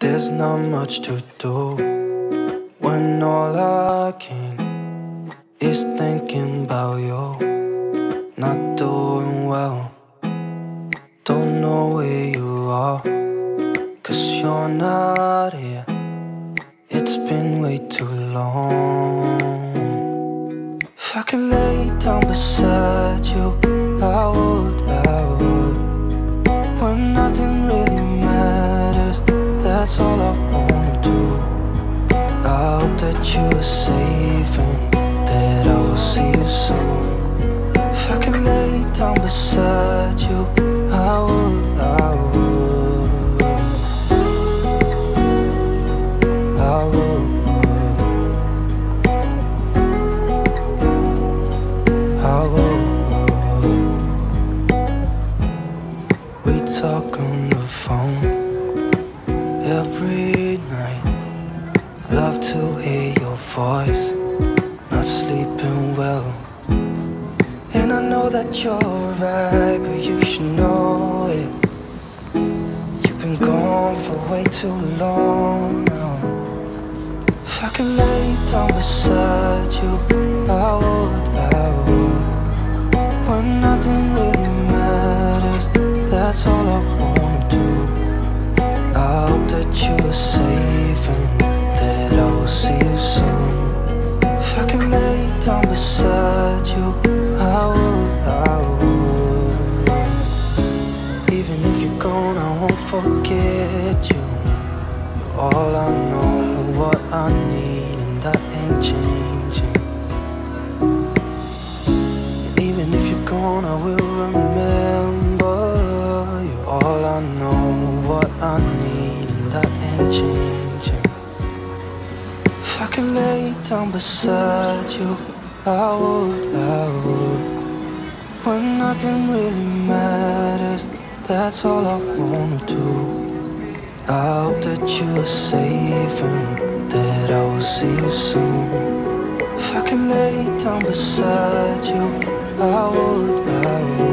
There's not much to do when all I can is thinking about you. Not doing well, don't know where you are, 'cause you're not here. It's been way too long. If I could lay down beside you, I would, when nothing really matters. That's all I wanna do. I hope that you are safe and that I will see you soon. If I could lay down beside you, I would, I would, I would, I would. We talk on the phone every night. Love to hear your voice, not sleeping well. And I know that you're right, but you should know it. You've been gone for way too long now. If I could lay down beside you, I would, when nothing really matters. That's all I wanna do. I hope that you are safe and that I will see you soon. If I could lay down beside you, I would, I would. Even if you're gone, I won't forget you. You're all I know, what I need, and that ain't changing. And even if you're gone, I will remember. You're all I know, what I need, and that ain't changing. If I could lay down beside you, I would, when nothing really matters. That's all I wanna do. I hope that you are safe and that I will see you soon. If I could lay down beside you, I would,